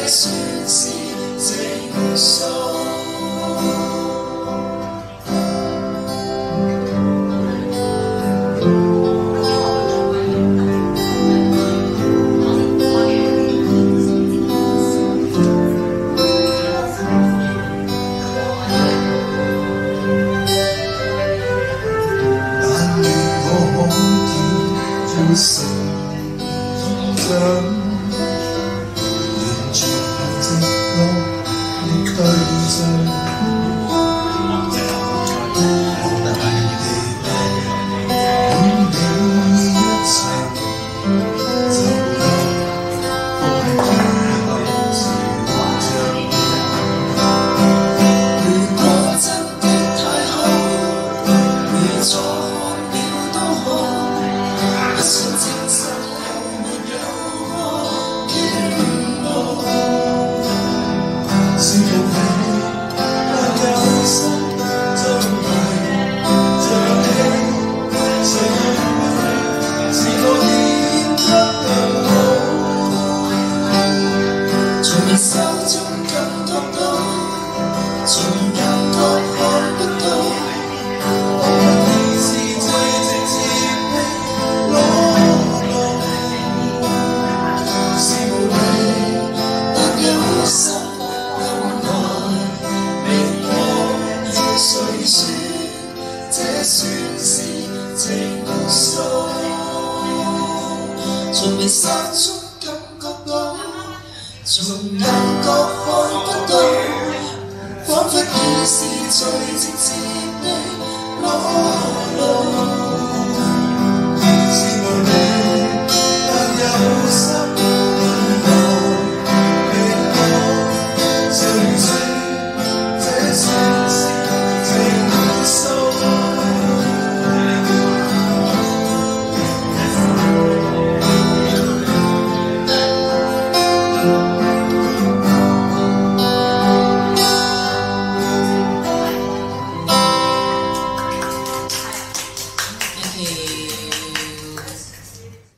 算是正數。成長，沿住直覺的驅進，我哋本你一層，就讓風景後潮漲。如果真的太好，你錯看了都好。不想證實後沒有過的戀慕，是無理，但有心就迷，就有你，誰認為是我變得更好？從你手中感覺到，從眼角看不到。這算是情愫，從眉梢中感覺到，從眼角看不到，彷彿已是最直接的裸露。是無理，但有心很愛你我，誰知這算是情愫。